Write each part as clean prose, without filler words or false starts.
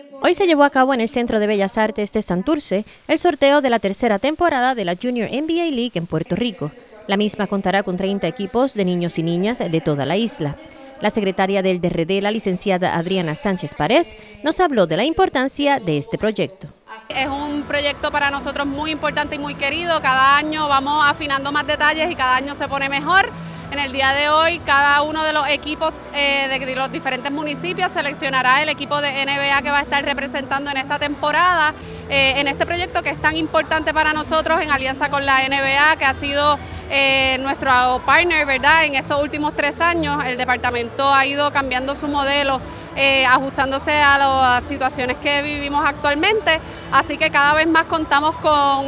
Hoy se llevó a cabo en el Centro de Bellas Artes de Santurce el sorteo de la tercera temporada de la Junior NBA League en Puerto Rico. La misma contará con 30 equipos de niños y niñas de toda la isla. La secretaria del DRD, la licenciada Adriana Sánchez Párez, nos habló de la importancia de este proyecto. Es un proyecto para nosotros muy importante y muy querido. Cada año vamos afinando más detalles y cada año se pone mejor. En el día de hoy, cada uno de los equipos de los diferentes municipios seleccionará el equipo de NBA que va a estar representando en esta temporada, en este proyecto que es tan importante para nosotros en alianza con la NBA, que ha sido nuestro partner, ¿verdad? En estos últimos 3 años. El departamento ha ido cambiando su modelo, ajustándose a las situaciones que vivimos actualmente, así que cada vez más contamos con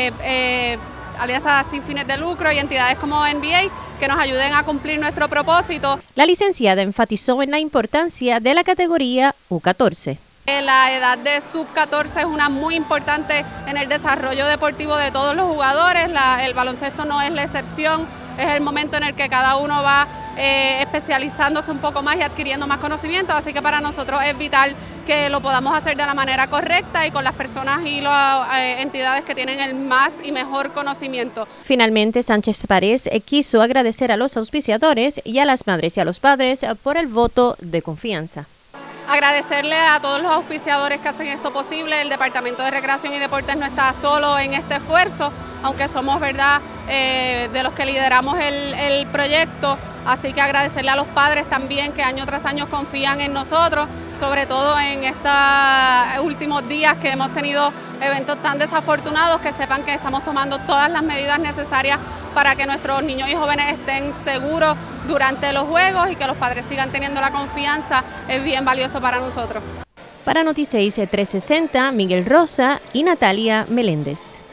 alianzas sin fines de lucro y entidades como NBA que nos ayuden a cumplir nuestro propósito. La licenciada enfatizó en la importancia de la categoría U14. La edad de sub-14 es una muy importante en el desarrollo deportivo de todos los jugadores. El baloncesto no es la excepción, es el momento en el que cada uno va especializándose un poco más y adquiriendo más conocimiento, así que para nosotros es vital que lo podamos hacer de la manera correcta y con las personas y las entidades que tienen el más y mejor conocimiento. Finalmente, Sánchez Párez quiso agradecer a los auspiciadores y a las madres y a los padres por el voto de confianza. Agradecerle a todos los auspiciadores que hacen esto posible. El Departamento de Recreación y Deportes no está solo en este esfuerzo, aunque somos, ¿verdad?, de los que lideramos el proyecto. Así que agradecerle a los padres también que año tras año confían en nosotros, sobre todo en estos últimos días que hemos tenido eventos tan desafortunados, que sepan que estamos tomando todas las medidas necesarias para que nuestros niños y jóvenes estén seguros durante los juegos y que los padres sigan teniendo la confianza. Es bien valioso para nosotros. Para Noticias 360, Miguel Rosa y Natalia Meléndez.